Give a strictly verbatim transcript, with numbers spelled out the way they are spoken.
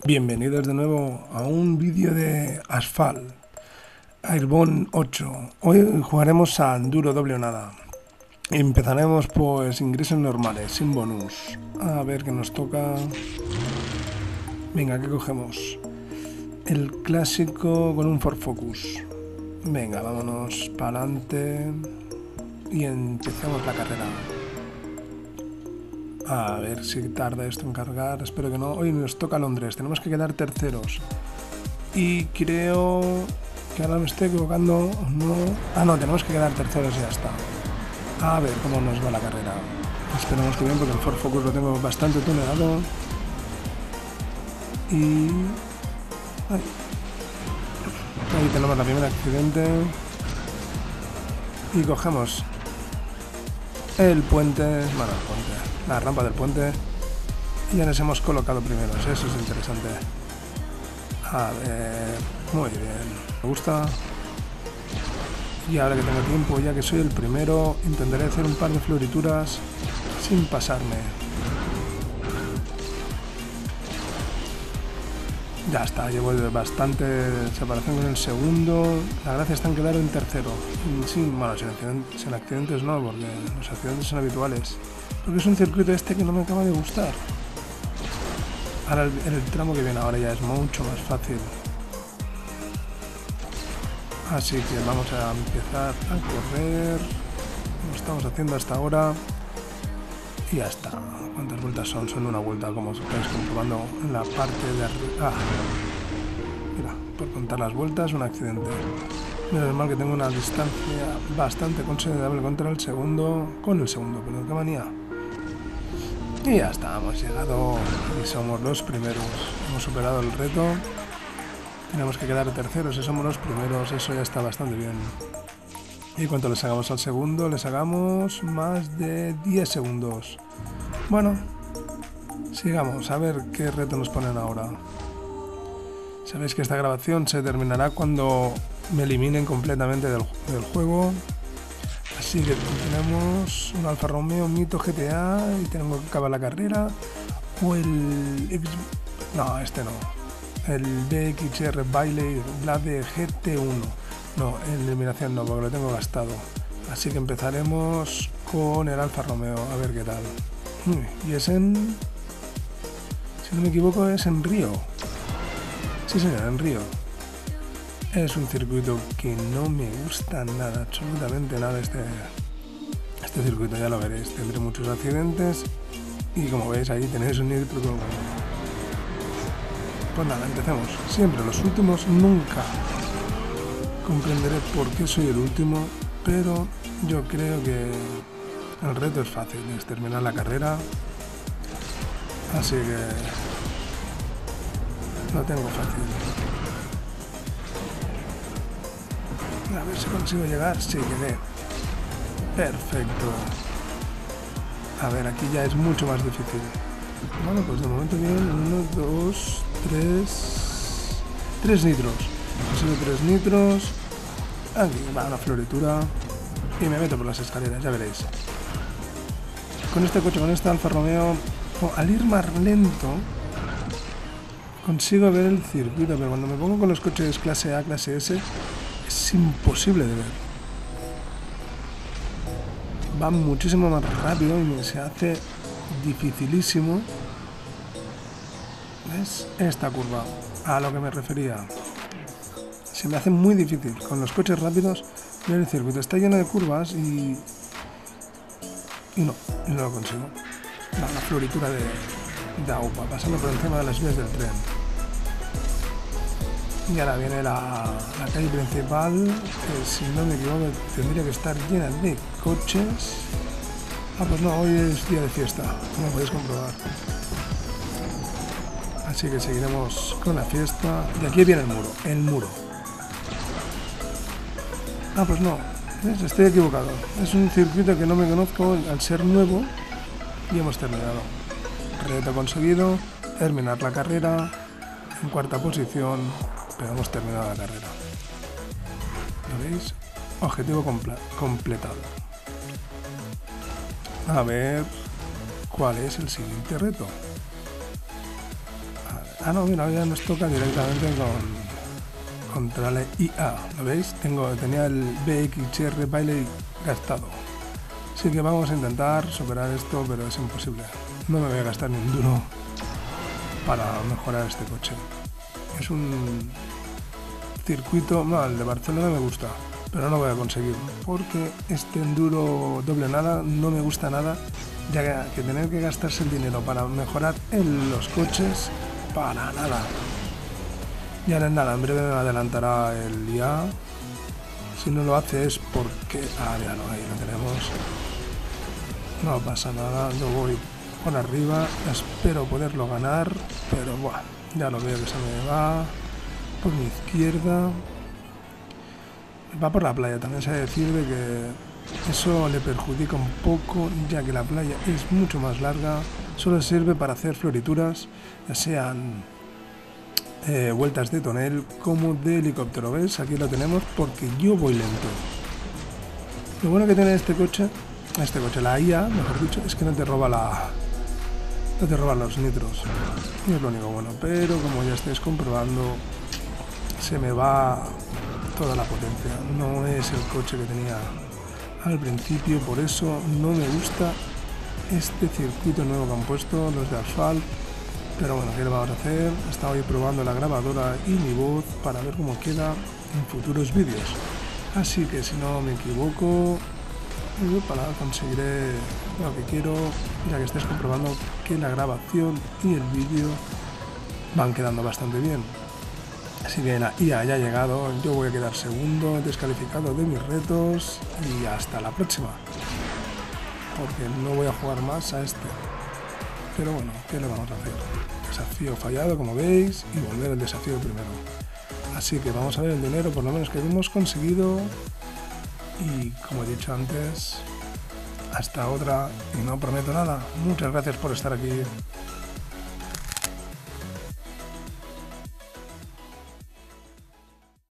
Bienvenidos de nuevo a un vídeo de Asphalt Airborne ocho. Hoy jugaremos a Enduro doble o nada. Empezaremos pues ingresos normales, sin bonus. A ver qué nos toca. Venga, ¿qué cogemos? El clásico con un Ford Focus. Venga, vámonos para adelante y empecemos la carrera. A ver si tarda esto en cargar, espero que no. Hoy nos toca Londres, tenemos que quedar terceros. Y creo que ahora me estoy equivocando, no. Ah, no, tenemos que quedar terceros y ya está. A ver cómo nos va la carrera. Esperemos que bien, porque el Ford Focus lo tengo bastante tuneado. Y... Ay. Ahí tenemos la primera accidente. Y cogemos el puente, bueno, el puente, la rampa del puente, y ya nos hemos colocado primeros. Eso es interesante. A ver, muy bien, me gusta. Y ahora que tengo tiempo, ya que soy el primero, intentaré hacer un par de florituras sin pasarme. Ya está, llevo bastante separación con el segundo. La gracia está en quedar en tercero. Sin, bueno, sin accidentes, sin accidentes no, porque los accidentes son habituales. Porque es un circuito este que no me acaba de gustar. Ahora el, el tramo que viene ahora ya es mucho más fácil. Así que vamos a empezar a correr. Lo estamos haciendo hasta ahora. Y ya está. ¿Cuántas vueltas son? Son una vuelta, como estáis comprobando en la parte de arriba. Ah, mira, por contar las vueltas, un accidente. Menos mal que tengo una distancia bastante considerable contra el segundo. Con el segundo, pero qué manía. Y ya está, hemos llegado y somos los primeros. Hemos superado el reto. Tenemos que quedar terceros y somos los primeros. Eso ya está bastante bien. Y cuánto les hagamos al segundo, les hagamos más de diez segundos. Bueno, sigamos a ver qué reto nos ponen ahora. Sabéis que esta grabación se terminará cuando me eliminen completamente del, del juego. Así que tenemos un Alfa Romeo Mito G T A y tenemos que acabar la carrera. O el... No, este no. El B X R Bailey Blade G T uno. No, en eliminación no, porque lo tengo gastado. Así que empezaremos con el Alfa Romeo, a ver qué tal. Y es en... Si no me equivoco es en Río. Sí señor, en Río. Es un circuito que no me gusta nada, absolutamente nada este, este circuito, ya lo veréis. Tendré muchos accidentes y como veis ahí tenéis un nitro. Pues nada, empecemos. Siempre los últimos, nunca comprenderé por qué soy el último, pero yo creo que el reto es fácil, es terminar la carrera, así que lo tengo fácil. A ver si consigo llegar, sí, llegué. Perfecto. A ver, aquí ya es mucho más difícil. Bueno, pues de momento bien, uno, dos, tres... Tres nitros. Consigo tres nitros. Aquí va una floritura. Y me meto por las escaleras, ya veréis. Con este coche, con este Alfa Romeo, al ir más lento, consigo ver el circuito, pero cuando me pongo con los coches clase A, clase S, es imposible de ver. Va muchísimo más rápido y me se hace dificilísimo. ¿Ves? Esta curva, a lo que me refería. Se me hace muy difícil con los coches rápidos ver el circuito. Está lleno de curvas y... Y no, no lo consigo. La, la floritura de, de AUPA, pasando por encima de las vías del tren. Y ahora viene la, la calle principal, que si no me equivoco tendría que estar llena de coches. Ah, pues no, hoy es día de fiesta, como podéis comprobar. Así que seguiremos con la fiesta. Y aquí viene el muro, el muro. Ah, pues no, ¿ves? Estoy equivocado. Es un circuito que no me conozco al ser nuevo y hemos terminado. Reto conseguido, terminar la carrera en cuarta posición, pero hemos terminado la carrera. ¿Lo veis? Objetivo comple completado. A ver, ¿cuál es el siguiente reto? A ver. Ah, no, mira, ya nos toca directamente con contra la I A, ¿lo veis? Tengo, tenía el B X R Bailey gastado. Así que vamos a intentar superar esto, pero es imposible. No me voy a gastar ni un duro para mejorar este coche. Es un circuito, no, el de Barcelona me gusta, pero no voy a conseguir, porque este enduro doble nada no me gusta nada, ya que tener que gastarse el dinero para mejorar en los coches, para nada. Ya no es nada, en breve me adelantará el I A. Si no lo hace es porque... Ah, ya no, ahí lo tenemos. No pasa nada, yo voy por arriba, espero poderlo ganar, pero bueno, ya lo veo que se me va por mi izquierda. Va por la playa, también se ha de decir de que eso le perjudica un poco, ya que la playa es mucho más larga, solo sirve para hacer florituras, ya sean eh, vueltas de tonel como de helicóptero. ¿Ves? Aquí lo tenemos porque yo voy lento. Lo bueno que tiene este coche, este coche, la I A, mejor dicho, es que no te roba la... no te roban los nitros. Y es lo único bueno, pero como ya estáis comprobando, se me va toda la potencia. No es el coche que tenía al principio, por eso no me gusta este circuito nuevo que han puesto los de Asphalt. Pero bueno, ¿qué le vamos a hacer? Estaba hoy probando la grabadora y mi voz para ver cómo queda en futuros vídeos. Así que si no me equivoco, para conseguiré lo que quiero, ya que estáis comprobando que la grabación y el vídeo van quedando bastante bien. Así que la I A ya ha llegado, yo voy a quedar segundo, descalificado de mis retos y hasta la próxima. Porque no voy a jugar más a este. Pero bueno, ¿qué le vamos a hacer? Desafío fallado, como veis, y volver al desafío primero. Así que vamos a ver el dinero, por lo menos que hemos conseguido. Y como he dicho antes, hasta otra, y no prometo nada. Muchas gracias por estar aquí.